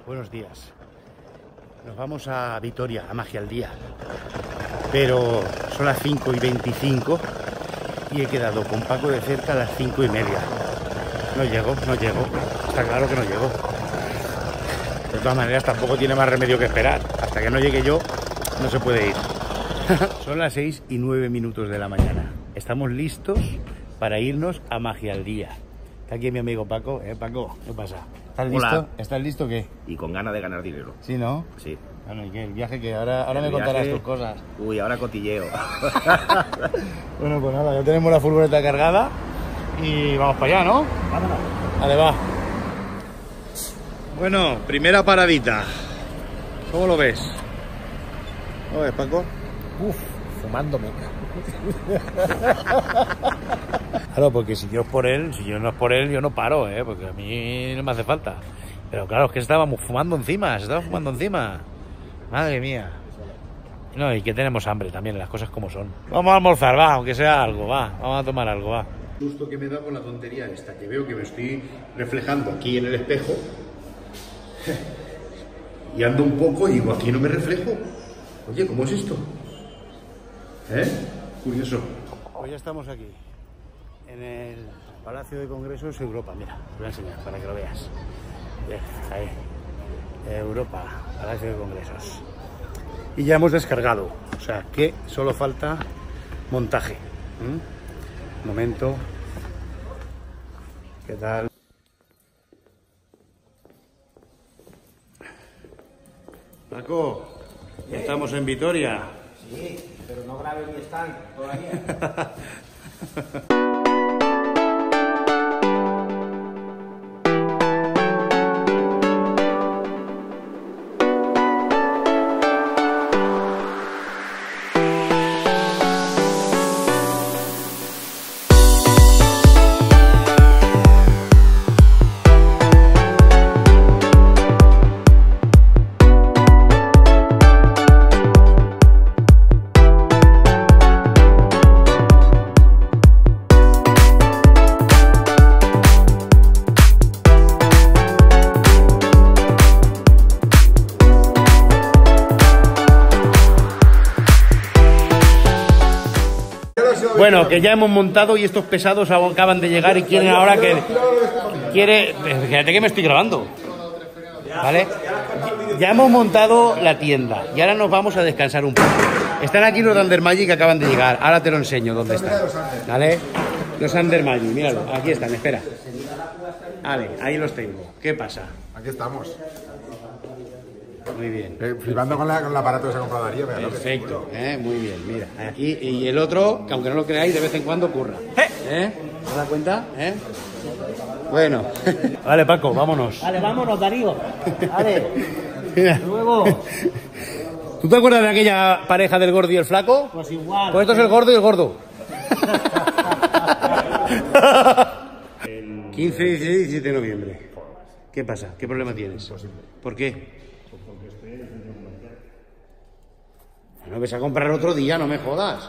Buenos días. Nos vamos a Vitoria, a Magia al Día. Pero son las 5:25 y he quedado con Paco de cerca a las 5:30. No llego. Está claro que no llego. De todas maneras, tampoco tiene más remedio que esperar. Hasta que no llegue yo, no se puede ir. Son las 6:09 de la mañana. Estamos listos para irnos a Magia al Día. Está aquí mi amigo Paco. Paco, ¿qué pasa? ¿Estás listo? Hola. ¿Estás listo o qué? Y con ganas de ganar dinero. ¿Sí, no? Sí. Bueno, ¿y qué? ¿El viaje que ahora El me contarás viaje- tus cosas? Uy, ahora cotilleo. Bueno, pues nada, ya tenemos la furgoneta cargada y vamos para allá, ¿no? Vámonos. Vale, va. Bueno, primera paradita. ¿Cómo lo ves? ¿Cómo ves, Paco? Uf, fumándome. Claro, porque si yo no es por él, yo no paro, porque a mí no me hace falta. Pero claro, es que estábamos fumando encima, Madre mía. No, y que tenemos hambre también, las cosas como son. Vamos a almorzar, va, aunque sea algo, va. Vamos a tomar algo, va. Justo que me da por la tontería esta, que veo que me estoy reflejando aquí en el espejo. Y ando un poco y digo, aquí no me reflejo. Oye, ¿cómo es esto? Curioso. Pues ya estamos aquí, en el Palacio de Congresos Europa. Mira, te voy a enseñar para que lo veas. Ahí, Europa, Palacio de Congresos. Y ya hemos descargado, o sea que solo falta montaje. Un momento. ¿Qué tal? Paco, ya estamos en Vitoria. Sí, pero no grave ni están todavía. Bueno, que ya hemos montado y estos pesados acaban de llegar y quieren ahora que... Fíjate que me estoy grabando. ¿Vale? Ya hemos montado la tienda y ahora nos vamos a descansar un poco. Están aquí los de Andermagic que acaban de llegar. Ahora te lo enseño dónde están. ¿Vale? Los Andermagic, míralo. Aquí están, espera. Vale, ahí los tengo. ¿Qué pasa? Aquí estamos. Muy bien. Flipando con el aparato que se ha comprado Darío. Perfecto, muy bien, mira, aquí, y el otro, que aunque no lo creáis, de vez en cuando ocurra. ¿Te das cuenta? Bueno, vale, Paco, vámonos. Vale, vámonos, Darío. Vale, Mira. luego. ¿Tú te acuerdas de aquella pareja del gordo y el flaco? Pues igual. Pues esto es el gordo y el gordo. 15, 16 y 17 de noviembre. ¿Qué pasa? ¿Qué problema tienes? ¿Por qué? No ves a comprar otro día, no me jodas.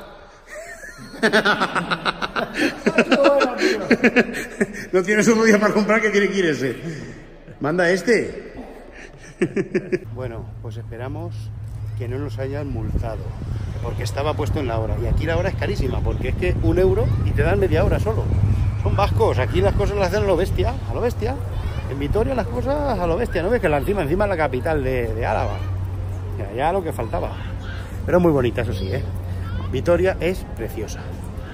No tienes otro día para comprar, que tiene que ir ese. Manda este. Bueno, pues esperamos que no nos hayan multado, porque estaba puesto en la hora. Y aquí la hora es carísima, porque es que 1 euro y te dan media hora solo. Son vascos, aquí las cosas las hacen a lo bestia, a lo bestia. En Vitoria las cosas a lo bestia, ¿no ves? Que encima es la capital de Álava. Ya lo que faltaba. Pero es muy bonita, eso sí, Vitoria es preciosa.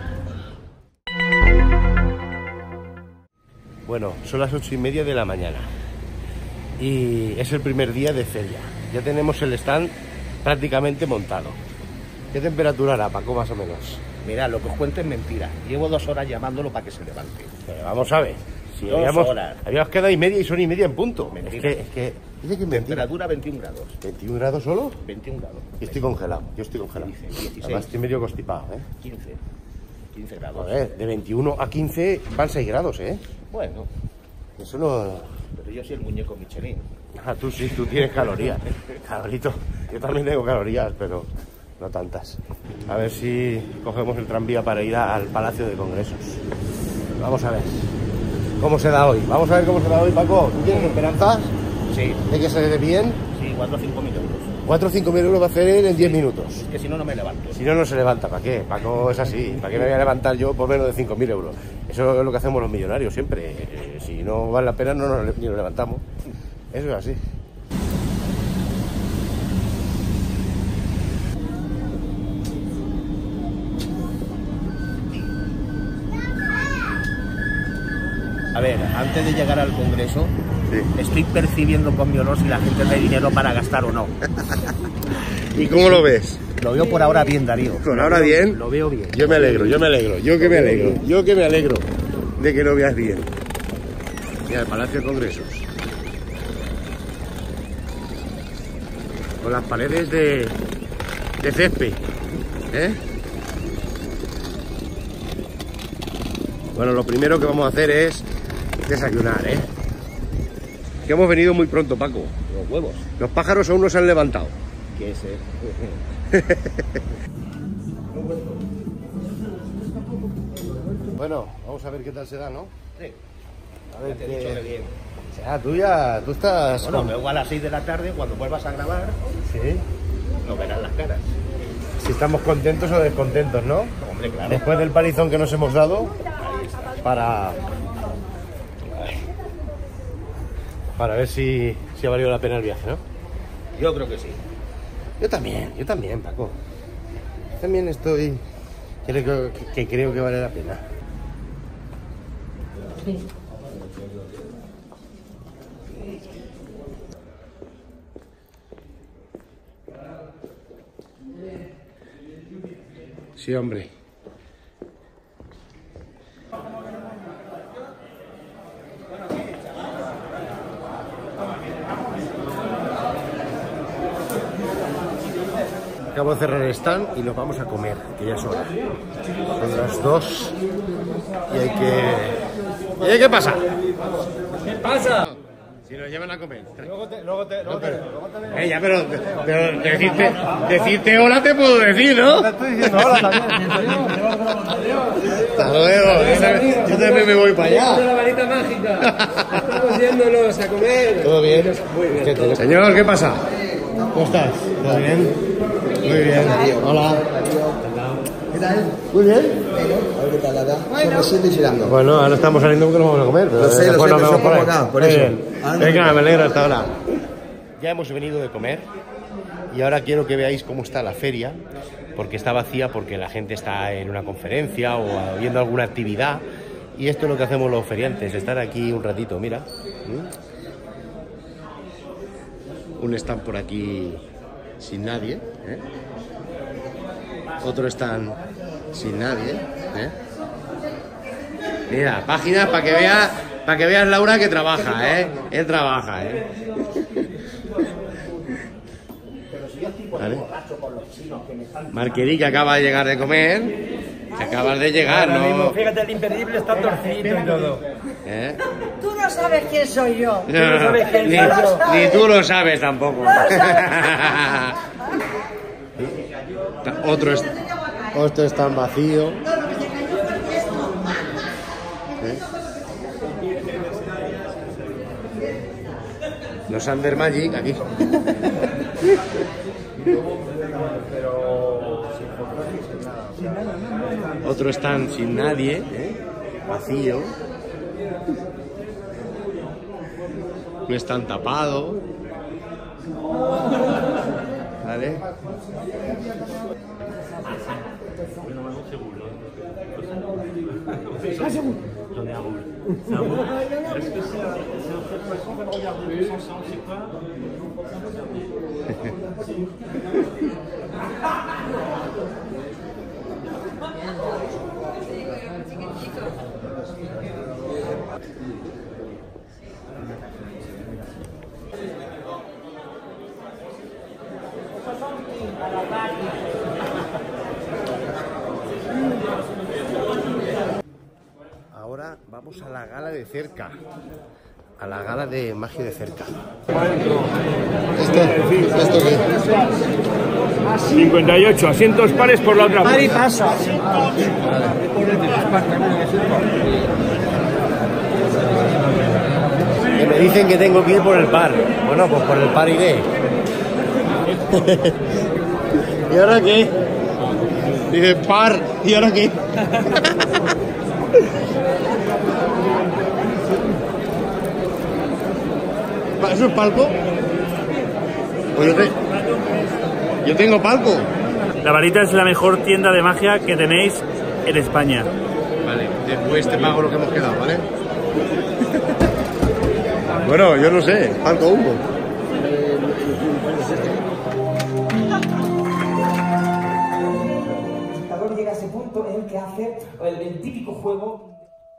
Bueno, son las 8:30 de la mañana. Y es el primer día de feria. Ya tenemos el stand prácticamente montado. ¿Qué temperatura hará, Paco, más o menos? Mira, lo que os cuento es mentira. Llevo 2 horas llamándolo para que se levante. Pero vamos a ver. Si 2 horas. habíamos quedado y media y son y media en punto. Mentira. Es que dice que es mentira. Temperatura 21 grados. 21 grados solo. 21 grados. Yo estoy congelado. 16. Además estoy medio constipado, 15 grados. Joder, de 21 a 15 van 6 grados, Bueno, Eso no... pero yo soy el muñeco Michelin. Ah, tú sí, tú tienes calorías. Carlito, yo también tengo calorías, pero no tantas. A ver si cogemos el tranvía para ir al Palacio de Congresos. Vamos a ver cómo se da hoy. Vamos a ver cómo se da hoy, Paco. ¿Tú tienes esperanzas? Sí. Hay que salir bien. Sí, 4 o 5 mil euros. 4 o 5 mil euros va a hacer él en 10 minutos. Es que si no, no me levanto. Si no, no se levanta. ¿Para qué? Paco es así. ¿Para qué me voy a levantar yo por menos de 5.000 euros? Eso es lo que hacemos los millonarios siempre. Si no vale la pena, ni nos levantamos. Eso es así. A ver, antes de llegar al Congreso, Sí. estoy percibiendo con mi olor si la gente tiene dinero para gastar o no. ¿Y cómo lo ves? Lo veo por ahora bien, Darío. ¿Por ahora bien? Lo veo bien. Yo me alegro. Yo que me alegro de que lo veas bien. Mira, el Palacio de Congresos. Con las paredes de césped. ¿Eh? Bueno, lo primero que vamos a hacer es desayunar, ¿eh? Que hemos venido muy pronto, Paco. Los huevos. Los pájaros aún no se han levantado. Que ese. Bueno, vamos a ver qué tal se da, ¿no? Sí. A ver, Te he dicho que bien. O sea, tú estás... Bueno, luego a las 6 de la tarde, cuando vuelvas a grabar, Sí. no verás las caras. Si estamos contentos o descontentos, ¿no? Hombre, claro. Después del palizón que nos hemos dado para ver si ha valido la pena el viaje, ¿no? Yo creo que sí. Yo también, Paco. También estoy... Creo que vale la pena. Sí, hombre. Acabo de cerrar el stand y nos vamos a comer, que ya es hora. Son las 2 y hay que pasar. ¿Qué pasa? Si nos llevan a comer. Luego te Ya, pero decirte hola te puedo decir, ¿no? Te estoy diciendo hola también. Hasta luego. Yo también me voy para allá. La varita mágica. Estamos yéndonos a comer. ¿Todo bien? Muy bien. Señor, ¿qué pasa? ¿Cómo estás? ¿Todo bien? Muy bien. Hola. ¿Qué tal? Muy bien. A ver qué tal acá. Son las 7 y girando. Bueno, ahora estamos saliendo porque nos vamos a comer. Pero Lo sé, después nos pero vemos son por como ahí. acá, por Muy eso. bien. Ahora Venga, me alegro hasta ahora. Ya hemos venido de comer y ahora quiero que veáis cómo está la feria, porque está vacía porque la gente está en una conferencia o viendo alguna actividad. Y esto es lo que hacemos los feriantes, estar aquí un ratito, mira. Un stand por aquí sin nadie, ¿eh? Otro stand sin nadie, ¿eh? Mira, páginas para que veas Laura que trabaja, ¿eh? Él trabaja, ¿eh? ¿Vale? Marquerí, que acaba de llegar de comer. Que acabas de llegar, ¿no? Fíjate, el imperdible está torcidito y todo. ¿Eh? Tú no sabes quién soy yo. no sabes quién soy yo. Ni tú lo sabes tampoco. Otro está vacío. Los Under Magic aquí. Otro stand sin nadie, vacío. No están tapados. ¿Vale? Ahora vamos a la gala de cerca. A la gala de magia de cerca. ¿Esto qué? 58, asientos pares por la otra Par y punta. pasa. me dicen que tengo que ir por el par. Bueno, pues por el par iré. ¿Y ahora qué? Dice par, ¿y ahora qué? ¿Eso es palco? Pues yo tengo palco. La Varita es la mejor tienda de magia que tenéis en España. Vale, después te pago lo que hemos quedado, ¿vale? Bueno, yo no sé, palco humo. El llega a ese punto en el que hace el típico juego.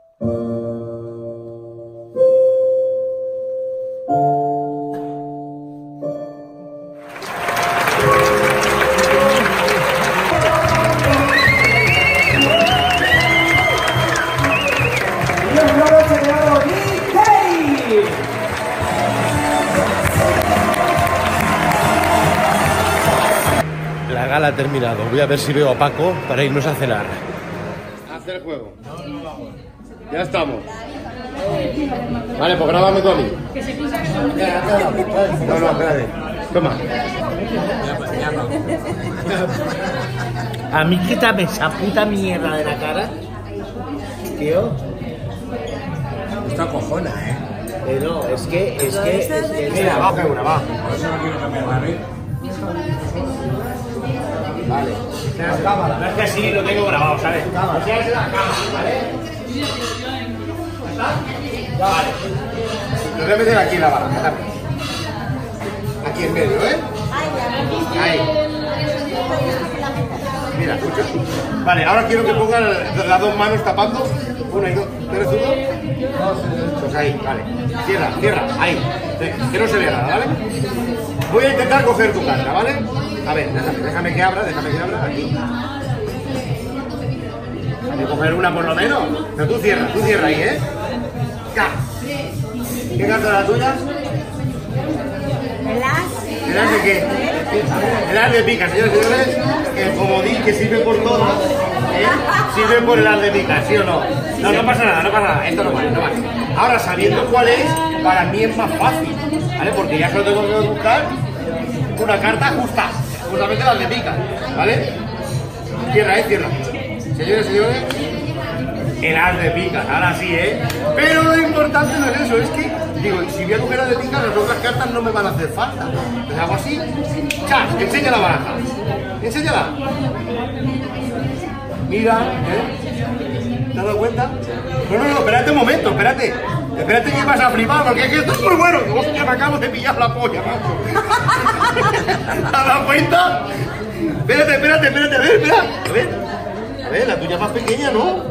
La gala ha terminado. Voy a ver si veo a Paco para irnos a cenar. Hacer el juego. Ya estamos. Vale, pues grábame tú a mí. No, espérate. Toma. A mí quítame esa puta mierda de la cara, tío. Esto acojona, No, es que Mira, baja una, va. Vale. no es que así lo tengo grabado, ¿sabes? O sea, es la cámara, ¿vale? Vale. Lo voy a meter aquí en la baraja. Aquí en medio, ¿eh? Ahí. Mira, escucha. Vale, ahora quiero que pongan las dos manos tapando. Una y dos. ¿Eres tú? Pues ahí, vale. Cierra, ahí. Que no se vea nada, ¿vale? Voy a intentar coger tu carta, ¿vale? A ver, déjame que abra, aquí. Hay que coger una por lo menos. Pero tú cierra ahí, ¿eh? ¿Qué carta es la tuya? ¿El as de qué? El as de pica, señores y señores. El comodín que sirve por todo, sirve por el as de pica, ¿sí o no? No pasa nada. Esto no vale. Ahora, sabiendo cuál es, para mí es más fácil, ¿vale? Porque ya solo tengo que buscar una carta justa, justamente la de pica, ¿vale? Cierra. Señores y señores, el as de pica, ahora sí, ¿eh? Pero lo importante no es eso, es que, digo, si voy a coger as de pica, las otras cartas no me van a hacer falta. Entonces hago así, ¡chas! Enseña la baraja. Enséñala. Mira, ¿eh? ¿Te has dado cuenta? No, espérate un momento, espérate que vas a flipar, porque es que esto es muy bueno. Hostia, me acabo de pillar la polla, macho. ¿Te has dado cuenta? Espérate, a ver, la tuya es más pequeña, ¿no?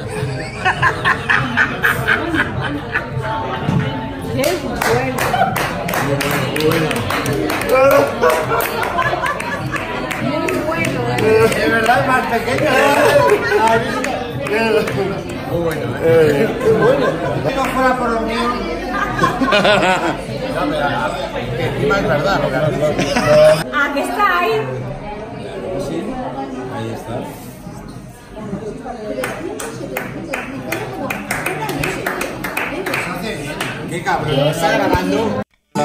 ¡Qué bueno! De verdad es más pequeña. Muy bueno, Si no fuera por lo mío. Que encima es verdad lo que has dicho. ¿A qué está ahí? Sí, ahí está. Qué cabrón, está grabando.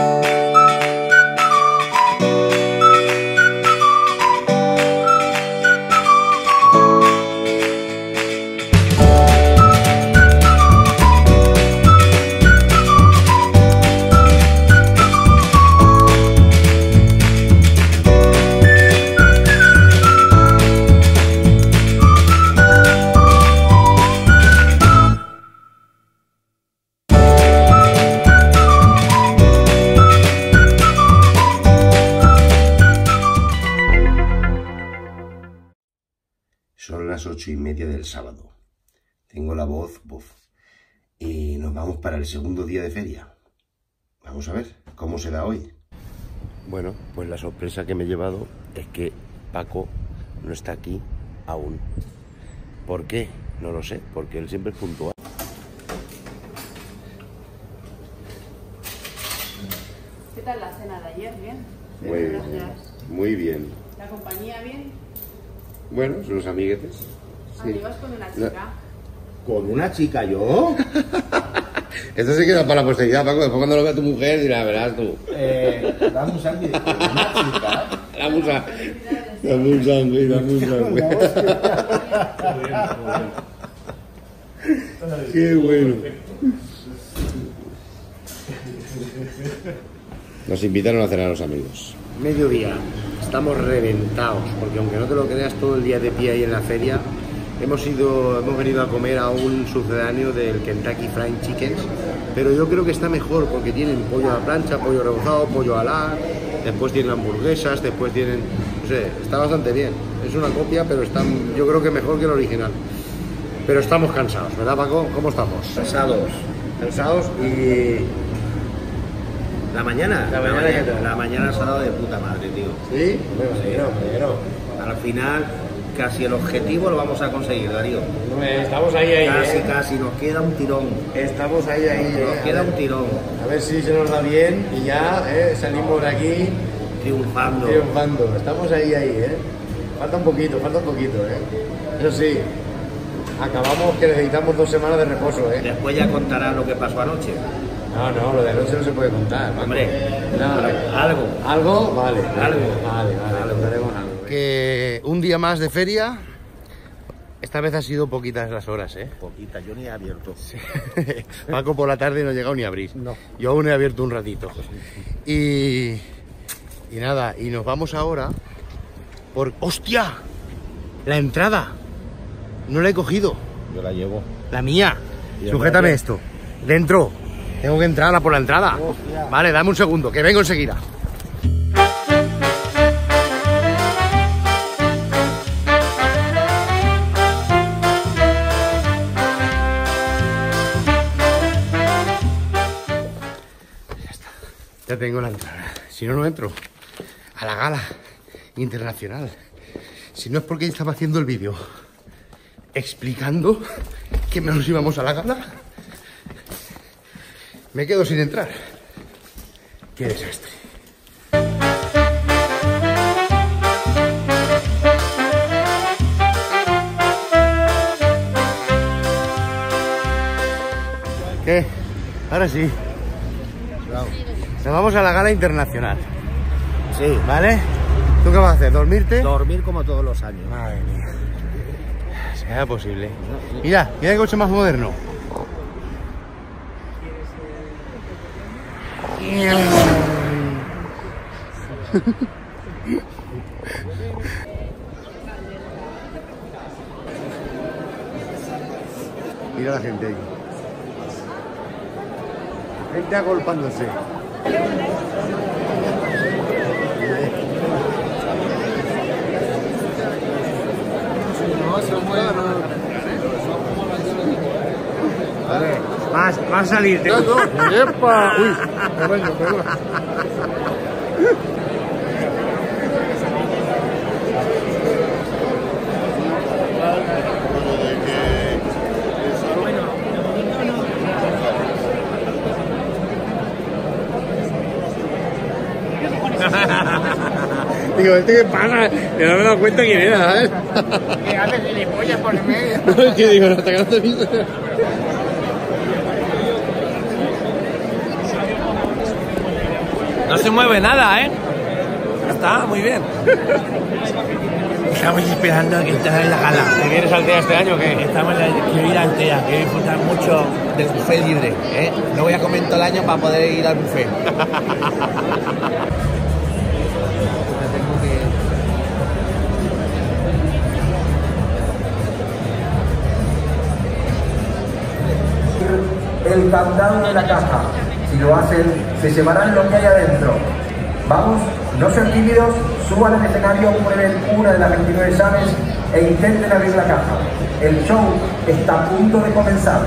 Son las 8:30 del sábado. Tengo la voz y nos vamos para el segundo día de feria. Vamos a ver cómo se da hoy. Bueno, pues la sorpresa que me he llevado es que Paco no está aquí aún. ¿Por qué? No lo sé, porque él siempre es puntual. ¿Qué tal la cena de ayer? ¿Bien? Muy bien, muy bien. ¿La compañía bien? Bueno, son los amiguetes. Sí. ¿Ibas con una chica? ¿Con una chica yo? Esto se queda para la posteridad, Paco. Después cuando lo vea tu mujer dirá, verás tú. Dame un sándwich. Dame un sándwich. Qué bueno. Nos invitaron a cenar a los amigos. Mediodía. Estamos reventados, porque aunque no te lo creas, todo el día de pie ahí en la feria. Hemos venido a comer a un sucedáneo del Kentucky Fried Chicken, pero yo creo que está mejor porque tienen pollo a la plancha, pollo rebozado, pollo ala, después tienen hamburguesas, después tienen... no sé, está bastante bien. Es una copia, pero yo creo que mejor que el original. Pero estamos cansados, ¿verdad, Paco? ¿Cómo estamos? Cansados. Cansados y... La mañana se ha dado de puta madre, tío. ¿Sí? Al final, casi el objetivo lo vamos a conseguir, Darío. Estamos ahí. Casi, nos queda un tirón. Estamos ahí. Nos queda un tirón. A ver si se nos da bien y ya salimos de aquí Triunfando. Estamos ahí, Falta un poquito, Eso sí, acabamos que necesitamos 2 semanas de reposo, Después ya contará lo que pasó anoche. No, lo de anoche no se puede contar, Paco. Hombre, algo. ¿Algo? Vale. Contaremos algo. Que un día más de feria. Esta vez ha sido poquitas las horas, Poquita, yo ni he abierto. Sí. Paco por la tarde no ha llegado ni a abrir. No. Yo aún he abierto un ratito. Y nada, y nos vamos ahora por... ¡Hostia! La entrada. No la he cogido. Yo la llevo. La mía. Sujétame esto. Dentro. Tengo que entrar por la entrada. Hostia. Vale, dame un segundo, que vengo enseguida. Ya tengo la entrada. Si no, no entro a la gala internacional. Si no es porque estaba haciendo el vídeo explicando que nos íbamos a la gala, me quedo sin entrar. Qué desastre. ¿Qué? Ahora sí. Nos vamos a la gala internacional. Sí. ¿Vale? ¿Tú qué vas a hacer? ¿Dormirte? Dormir como todos los años. Madre mía. Será posible. Mira el coche más moderno. Mira la gente ahí. Gente agolpándose. Vale, vas a salir. ¡Epa! Uy, perdón. Digo, ¿este qué pasa? Que no me he dado cuenta quién era, ¿sabes? ¿Qué haces, gilipollas, por el medio? No, es que digo, hasta que no te he visto. No se mueve nada, Está muy bien. Estamos esperando a que estés en la gala. ¿Te vienes al TEA este año o qué? Estamos en la, quiero ir al TEA, quiero disfrutar mucho del buffet libre, No voy a comer todo el año para poder ir al buffet. El candado de la caja. Si lo hacen, se llevarán lo que hay adentro. Vamos, no sean tímidos, suban al escenario, prueben una de las 29 llaves e intenten abrir la caja. El show está a punto de comenzar.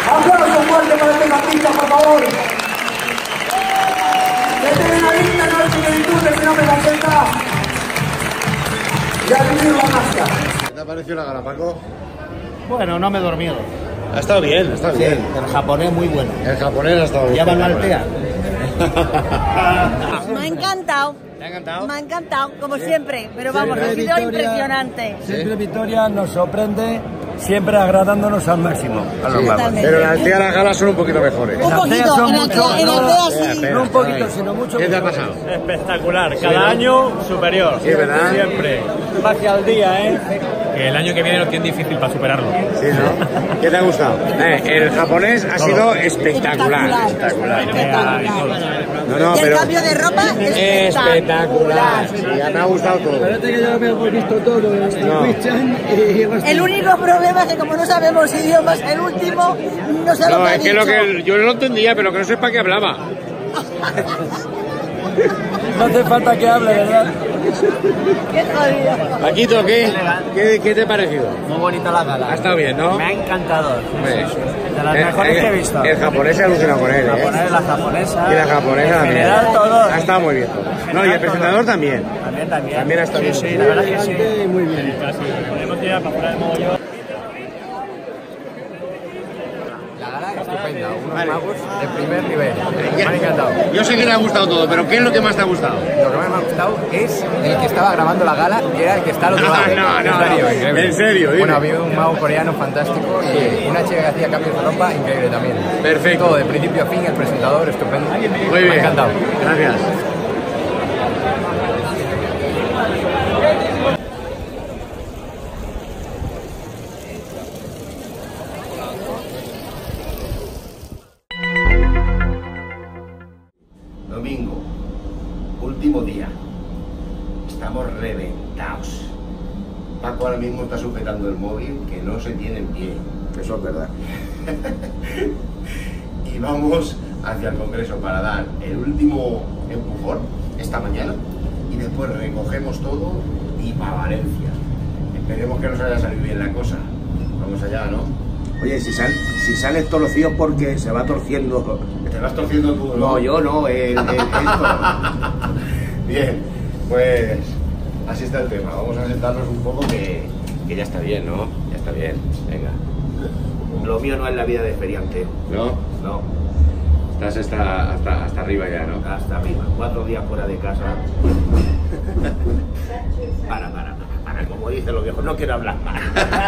Aplauso fuerte para este artista, por favor. Que tienen la lista, no hay similitud, que no me la senta. Y a vivir la magia. ¿Qué te ha parecido la gala, Paco? Bueno, no me he dormido. Ha estado bien, está bien. El japonés muy bueno. El japonés ha estado bien. Ya van al Altea. Me ha encantado. ¿Te ha encantado? Me ha encantado, como siempre. Pero vamos, ha sido impresionante. Siempre Victoria nos sorprende, siempre agradándonos al máximo a los magos. Pero en Altea las galas son un poquito mejores. Un poquito, en Altea sí. No un poquito, sino mucho. ¿Qué te ha pasado? Espectacular, cada año superior. Sí, ¿verdad? Siempre. Magia al día, ¿eh? Que el año que viene lo tiene difícil para superarlo. Sí, ¿no? ¿Qué te ha gustado? El japonés ha sido espectacular. Espectacular. No, Y el pero cambio de ropa es espectacular. Sí, ya me ha gustado todo. Parece que ya lo hemos visto todo. El único problema es que como no sabemos idiomas, el último no sé lo que ha Es que dicho. yo lo entendía, pero que no sé para qué hablaba. No hace falta que hable, ¿verdad? Qué jodido. Paquito, ¿qué te ha parecido? Muy bonita la gala. Ha estado bien, ¿no? Me ha encantado. De las mejores que he visto. El japonés se ha alucinado con él, La japonesa. Y la japonesa en también. general todo. Ha estado muy bien todo. No, y el presentador también. También. También ha estado bien. Sí, la verdad que sí. Muy bien. Podemos tirar para fuera del mogollón. La gala estupenda, unos magos de primer nivel. Me han encantado. Yo sé que te ha gustado todo, pero ¿qué es lo que más te ha gustado? Lo que más me ha gustado es el que estaba grabando la gala y era el que está al otro lado. No. En serio, dime. Bueno, había un mago coreano fantástico y una chica que hacía cambios de ropa increíble también. Perfecto. Todo, de principio a fin, el presentador estupendo. Muy bien. Me ha encantado. Gracias. Domingo, último día. Estamos reventados. Paco ahora mismo está sujetando el móvil que no se tiene en pie. Eso es verdad. Y vamos hacia el Congreso para dar el último empujón esta mañana y después recogemos todo y para Valencia. Esperemos que nos haya salido bien la cosa. Vamos allá, ¿no? Oye, si sales torcido porque se va torciendo. ¿Te vas torciendo tú? No, yo no, esto. Bien, pues así está el tema. Vamos a sentarnos un poco que ya está bien, ¿no? Ya está bien. Venga. Lo mío no es la vida de feriante. ¿No? No, Estás hasta arriba ya, ¿no? hasta arriba. 4 días fuera de casa. Para, como dicen los viejos, no quiero hablar más.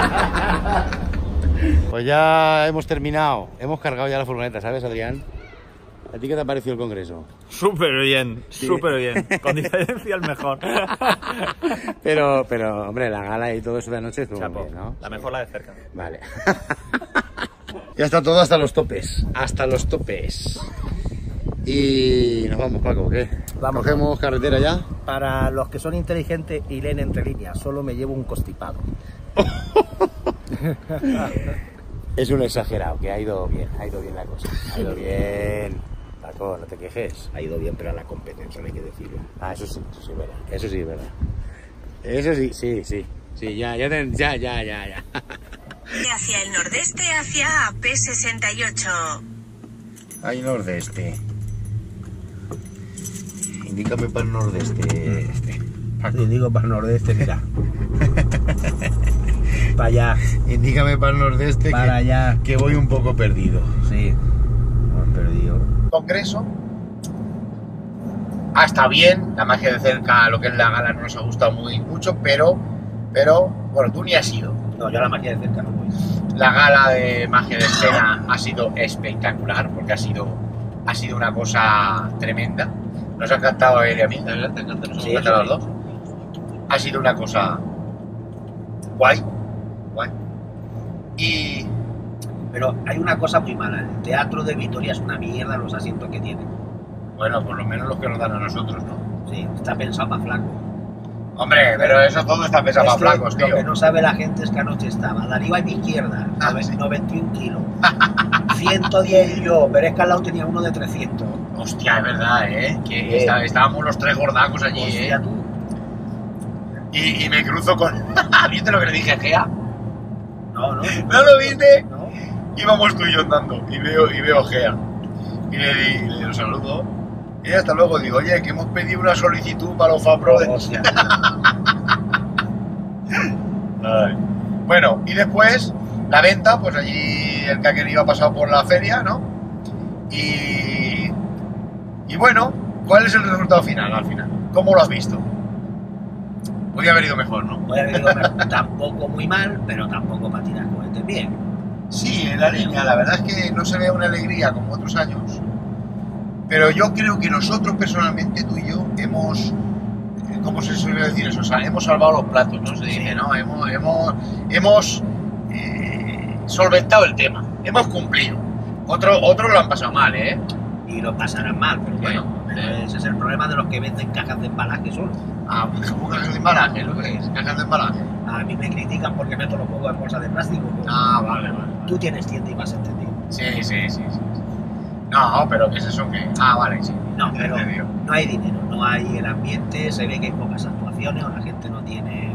Pues ya hemos terminado, hemos cargado ya la furgoneta, ¿sabes, Adrián? ¿A ti qué te ha parecido el Congreso? Súper bien, súper bien. Con diferencia el mejor. Pero, hombre, la gala y todo eso de anoche estuvo muy bien, ¿no? La mejor la de cerca. Vale. Ya está todo hasta los topes. Hasta los topes. Y nos vamos, Paco, ¿qué? Vamos. ¿Cogemos carretera ya? Para los que son inteligentes y leen entre líneas, solo me llevo un constipado. Es un exagerado, que ha ido bien la cosa. Ha ido bien. Paco, no te quejes. Ha ido bien, pero a la competencia, no hay que decirlo. Ah, eso sí es verdad. Eso sí es verdad. Eso sí. Sí, ya. Hacia el nordeste, hacia AP68. Hay nordeste. Indícame para el nordeste. Te digo para el nordeste, mira. Para allá. Indícame para el nordeste. Para allá. Que voy un poco perdido. Sí. Hemos perdido. Congreso. Está bien, la magia de cerca, lo que es la gala no nos ha gustado mucho, pero bueno, tú ni has ido. No, yo a la magia de cerca no voy. La gala de magia de escena ha sido espectacular, porque ha sido una cosa tremenda. Nos ha encantado a él y a mí, adelante, nos ha encantado a los dos. Ha sido una cosa guay. Pero hay una cosa muy mala, el teatro de Vitoria es una mierda los asientos que tiene. Bueno, por lo menos los que nos dan a nosotros, ¿no? Sí, está pensado para flacos. Hombre, pero eso todo está pensado para flacos, tío. Lo que no sabe la gente es que anoche estaba Darío a mi izquierda, 91 kilos. 110 y yo, pero es que al lado tenía uno de 300. Hostia, es verdad, ¿eh? Que estábamos los tres gordacos allí, Hostia, tú. Y me cruzo con... ¿Viste lo que le dije a Gea? No. ¿No lo viste? No. íbamos tú y yo andando y veo Gea. Y le saludo. Y hasta luego digo, oye, que hemos pedido una solicitud para los FAPRO. Bueno, y después la venta, pues allí el que ha querido ha pasado por la feria, ¿no? Y bueno, ¿cuál es el resultado final al final? ¿Cómo lo has visto? Podría haber ido mejor, ¿no? Podría haber ido mejor. Tampoco muy mal, pero tampoco para tirar cohetes bien. Sí, en la línea, la verdad es que no se ve una alegría como otros años, pero yo creo que nosotros personalmente, tú y yo, hemos, ¿cómo se suele decir eso? O sea, hemos salvado los platos, ¿no? Se dice, ¿no? Hemos solventado el tema, hemos cumplido. Otros lo han pasado mal, ¿eh? Y lo pasarán mal, pero bueno, ese es el problema de los que venden cajas de embalaje solo. Ah, pues como cajas de embalaje, ¿lo que es? Cajas de embalaje. A mí me critican porque meto los juegos en bolsa de plástico. Ah, vale. Tú tienes tienda y vas entendido. Sí. No, pero ¿qué es eso que? Ah, vale, sí. No, pero no hay dinero, no hay el ambiente, se ve que hay pocas actuaciones o la gente no tiene...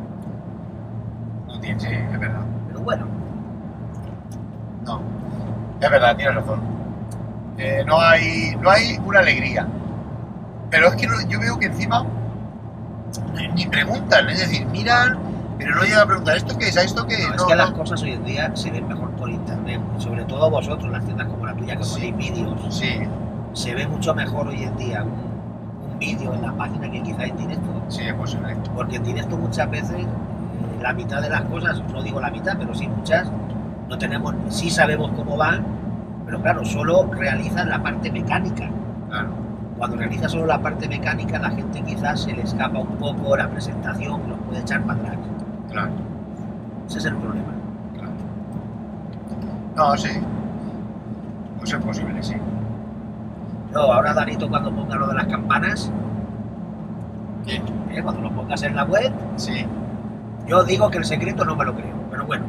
Sí, es verdad. Pero bueno. No, es verdad, tienes razón. No hay una alegría. Pero es que yo veo que encima ni preguntan, es decir, miran, pero no llegan a preguntar, ¿esto qué es? ¿A esto qué es? No, es que las cosas hoy en día se ven mejor por internet, sobre todo vosotros, las tiendas como la tuya que ponéis vídeos. Sí. Se ve mucho mejor hoy en día un vídeo en la página que quizá en directo. Sí, es posible. Porque en directo muchas veces la mitad de las cosas, no digo la mitad, pero sí muchas, no tenemos, sí sabemos cómo van, pero claro, solo realizan la parte mecánica. Claro. Cuando realiza solo la parte mecánica, la gente quizás se le escapa un poco la presentación, los puede echar para atrás. Claro. Ese es el problema. Claro. No, sí. Pues es posible, sí. Yo, ahora Danito, cuando ponga lo de las campanas, ¿qué? Cuando lo pongas en la web, sí. Yo digo que el secreto no me lo creo, pero bueno.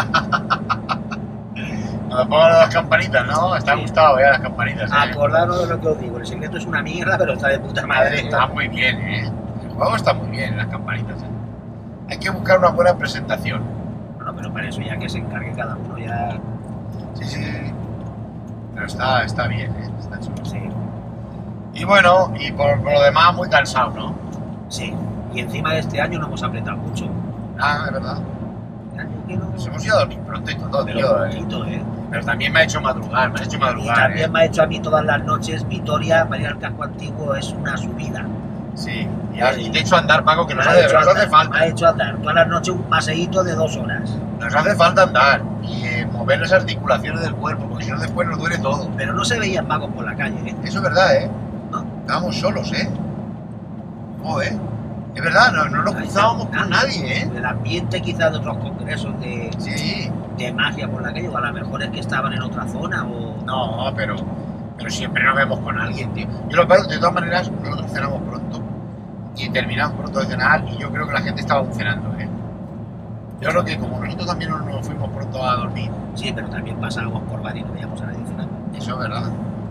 Cuando pongan las campanitas, ¿no? Está gustado ya las campanitas. Acordaros de lo que os digo, el secreto es una mierda, pero está de puta madre. Está muy bien, ¿eh? El juego está muy bien, las campanitas. Hay que buscar una buena presentación. Bueno, pero para eso ya que se encargue cada uno ya... Sí. Pero está bien, ¿eh? Está chulo. Sí. Y bueno, y por lo demás muy cansado, ¿no? Sí. Y encima de este año no hemos apretado mucho. Ah, es verdad. Nos hemos ido a dormir pronto y todo, tío. Pero también me ha hecho madrugar, Y también me ha hecho a mí todas las noches Vitoria para ir al casco antiguo es una subida. Sí, y te he hecho andar, Paco, que nos hace falta. Me ha hecho andar todas las noches un paseíto de 2 horas. Nos hace falta andar y mover las articulaciones del cuerpo, porque si no después nos duele todo. Pero no se veían vagos por la calle, ¿eh? Eso es verdad, ¿eh? ¿No? Estábamos solos, ¿eh? Joder. Es verdad, no nos cruzábamos con nadie, ¿eh? El ambiente quizás de otros congresos de magia por la calle, o a lo mejor es que estaban en otra zona o... No, pero siempre nos vemos con alguien, tío. Yo lo veo, de todas maneras, nosotros cenamos pronto y terminamos pronto de cenar y yo creo que la gente estaba aún cenando, ¿eh? Yo creo que como nosotros también nos fuimos pronto a dormir. Sí, pero también pasábamos por bar y no veíamos a nadie cenando. Eso es verdad.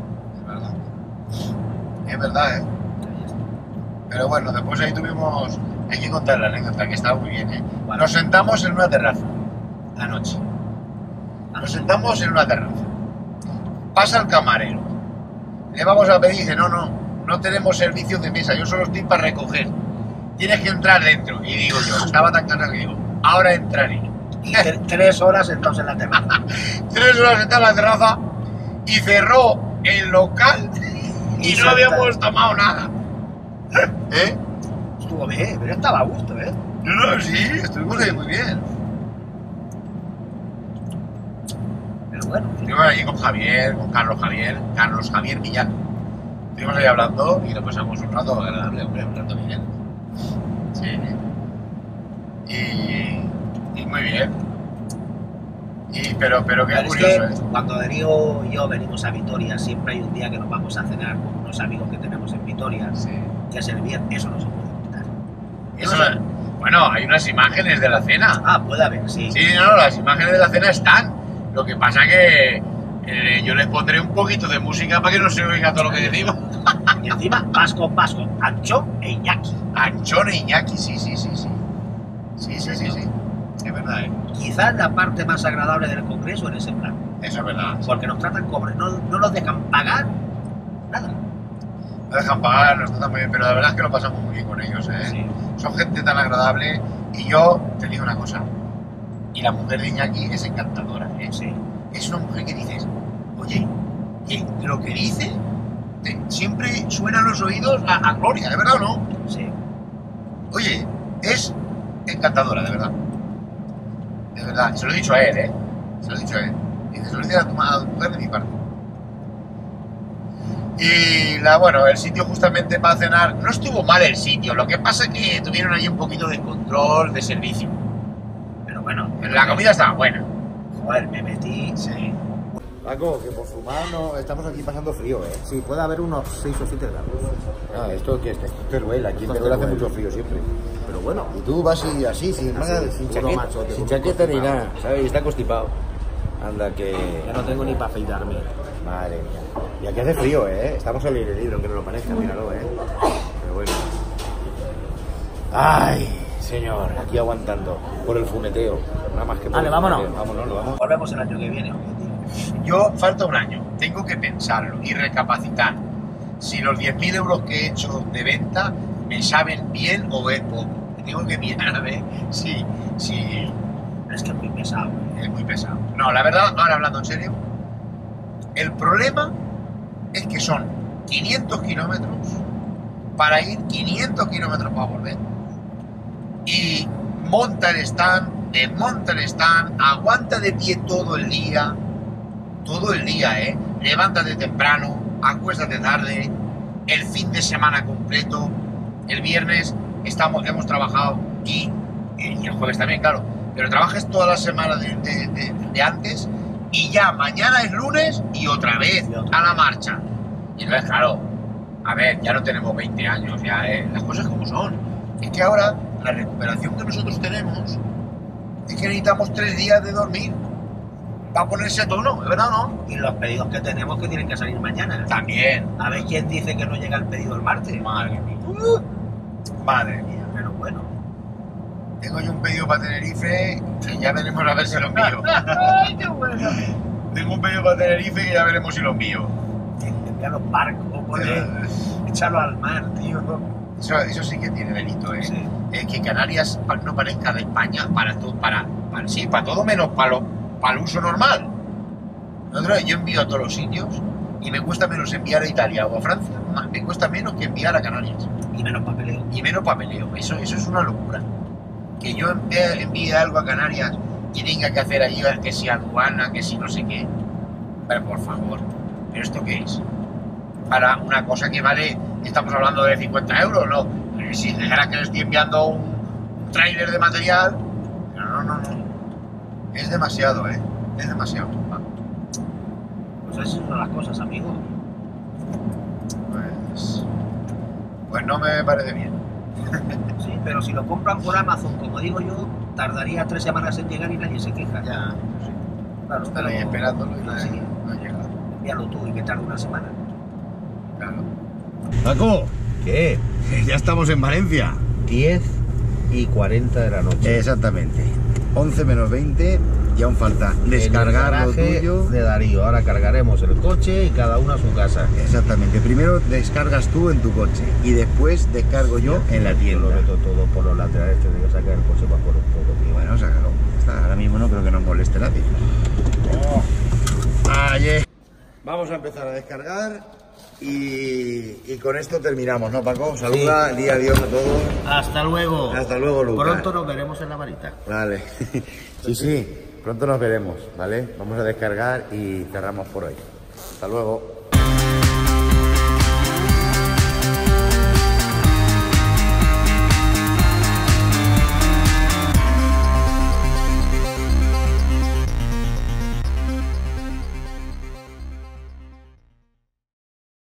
Es verdad, ¿eh? Pero bueno, después ahí tuvimos... Hay que contar la anécdota, que estaba muy bien, ¿eh? Bueno. Nos sentamos en una terraza, la noche. Nos sentamos en una terraza. Pasa el camarero. Le vamos a pedir, dice, no tenemos servicio de mesa, yo solo estoy para recoger. Tienes que entrar dentro. Y digo yo, estaba tan cansado que digo, ahora entraré. Y 3 horas entonces en la terraza. 3 horas sentados en la terraza y cerró el local y no habíamos tomado nada. ¿Eh? Estuvo bien, pero estaba a gusto, ¿eh? No, sí, estuvimos ahí muy bien. Pero bueno. Estuvimos allí con Javier, con Carlos Javier Millán. Estuvimos ahí hablando y lo pasamos un rato agradable, hombre, un rato bien. Sí. Y muy bien. Pero qué curioso, es que cuando Darío y yo venimos a Vitoria, siempre hay un día que nos vamos a cenar con unos amigos que tenemos en Vitoria, que es el viernes, eso no se puede quitar. Bueno, hay unas imágenes de la cena. Ah, puede haber, sí. Sí, no, las imágenes de la cena están. Lo que pasa que yo les pondré un poquito de música para que no se oiga todo lo que decimos. Y encima, Vasco, Anchón e Iñaki. Anchón e Iñaki, sí. Sí, es verdad. Quizás la parte más agradable del Congreso en ese plan. Eso es verdad. Porque nos tratan como, no nos dejan pagar nada. No dejan pagar, nos tratan muy bien, pero la verdad es que lo pasamos muy bien con ellos, ¿eh? Sí. Son gente tan agradable y yo te digo una cosa, y la mujer de Iñaki es encantadora, ¿eh? Sí. Es una mujer que dices, oye, que lo que dice siempre suena a los oídos a gloria, ¿de verdad o no? Sí. Oye, es encantadora, de verdad. De verdad, se lo he dicho a él, ¿eh? Se lo he dice, se lo dice a tu mujer de mi parte. Y bueno, el sitio justamente para cenar, no estuvo mal el sitio, lo que pasa es que tuvieron ahí un poquito de control de servicio. Pero bueno, la comida estaba buena. Joder, me metí. Sí. Paco, que por fumar no estamos aquí pasando frío, ¿eh? Sí, puede haber unos 6 o 7 grados. Ah, esto que es Teruel, aquí en Teruel hace mucho frío siempre. Pero bueno. Y tú vas y así, sin chaqueta ni nada, ¿sabes? Y está constipado. Anda que... Ya no tengo ni para afeitarme. Madre mía. Y aquí hace frío, ¿eh? Estamos al aire libre, aunque no lo parezca, míralo, ¿eh? Pero bueno. Ay, señor, aquí aguantando por el funeteo. Nada más que por vale, el vámonos. funeteo. Vámonos, vamos. Volvemos el año que viene. Yo, falta un año, tengo que pensarlo y recapacitar si los 10.000 euros que he hecho de venta me saben bien o es poco. Tengo que mirar a ver si... Es que es muy pesado. Es muy pesado. No, la verdad, ahora hablando en serio, el problema es que son 500 kilómetros para ir, 500 kilómetros para volver. Y monta el stand, desmonta el stand, aguanta de pie todo el día, ¿eh? Levántate temprano, acuéstate tarde, el fin de semana completo, el viernes hemos trabajado y el jueves también, claro, pero trabajas toda la semana de antes y ya mañana es lunes y otra vez a la marcha. Y entonces, claro, a ver, ya no tenemos 20 años, ya las cosas como son. Es que ahora la recuperación que nosotros tenemos es que necesitamos 3 días de dormir para ponerse a tono, ¿es verdad o no? Y los pedidos que tenemos que tienen que salir mañana. También. A ver quién dice que no llega el pedido el martes. Madre mía. Madre mía. Pero bueno. Tengo yo un pedido para Tenerife que ya veremos a ver si lo envío. ¡Ay, qué bueno! Tengo un pedido para Tenerife que ya veremos si lo envío. Enviar los barcos, echarlo al mar, tío. Eso sí que tiene delito, ¿eh? Sí. Que Canarias no parezca de España para todo menos para el uso normal. Yo envío a todos los sitios y me cuesta menos enviar a Italia o a Francia, me cuesta menos que enviar a Canarias. Y menos papeleo. Y menos papeleo, eso es una locura. Que yo envíe algo a Canarias y tenga que hacer allí que si aduana, que si no sé qué. Pero por favor, ¿pero esto qué es? Para una cosa que vale, estamos hablando de 50 euros, ¿no? Si dijera que le estoy enviando un tráiler de material, pero no. Es demasiado, ¿eh? Es demasiado. Pues esas son las cosas, amigo. Pues no me parece bien. Sí, pero si lo compran por Amazon, como digo yo, tardaría 3 semanas en llegar y nadie se queja. Ya, sí. Claro, están ahí esperándolo y no ha llegado. Envíalo tú y que tarde una semana. Claro. Paco, ¿qué? Ya estamos en Valencia. 10:40 de la noche. Exactamente. 11 menos 20 y aún falta descargar lo tuyo. De Darío. Ahora cargaremos el coche y cada uno a su casa. Exactamente. Primero descargas tú en tu coche y después descargo yo en la tienda. Lo meto todo por los laterales, tengo que sacar el coche para por un poco, tío. Bueno, sácalo. Ahora mismo no creo que nos moleste nadie. Vamos a empezar a descargar y con esto terminamos, ¿no, Paco? Saluda, sí. Di adiós a todos. Hasta luego. Hasta luego, Lucas. Pronto nos veremos en la varita. Vale. Sí, pronto nos veremos, ¿vale? Vamos a descargar y cerramos por hoy. Hasta luego.